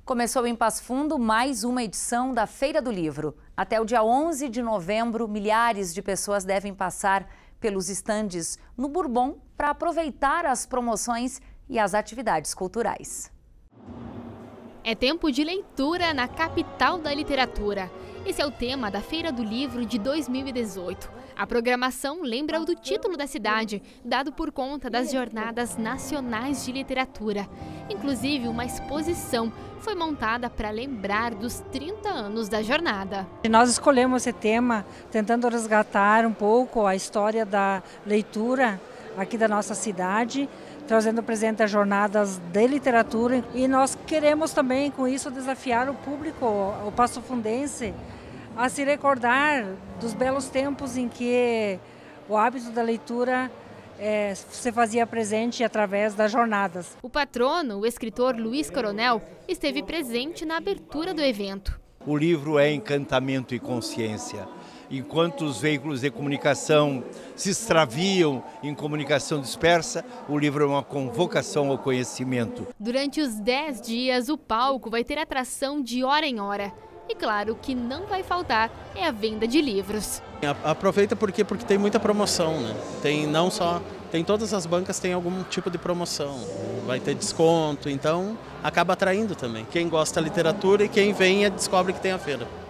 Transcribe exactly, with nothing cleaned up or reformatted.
Começou em Passo Fundo mais uma edição da Feira do Livro. Até o dia onze de novembro, milhares de pessoas devem passar pelos estandes no Bourbon para aproveitar as promoções e as atividades culturais. É tempo de leitura na capital da literatura. Esse é o tema da Feira do Livro de dois mil e dezoito. A programação lembra o do título da cidade, dado por conta das Jornadas Nacionais de Literatura. Inclusive, uma exposição foi montada para lembrar dos trinta anos da jornada. Nós escolhemos esse tema tentando resgatar um pouco a história da leitura aqui da nossa cidade, trazendo presente as jornadas de literatura, e nós queremos também com isso desafiar o público, o passofundense, a se recordar dos belos tempos em que o hábito da leitura é, se fazia presente através das jornadas. O patrono, o escritor Luiz Coronel, esteve presente na abertura do evento. O livro é encantamento e consciência. Enquanto os veículos de comunicação se extraviam em comunicação dispersa, o livro é uma convocação ao conhecimento. Durante os dez dias, o palco vai ter atração de hora em hora. E claro, o que não vai faltar é a venda de livros. Aproveita porque porque tem muita promoção, né? Tem não só, tem todas as bancas têm algum tipo de promoção, vai ter desconto, então acaba atraindo também. Quem gosta da literatura e quem vem descobre que tem a feira.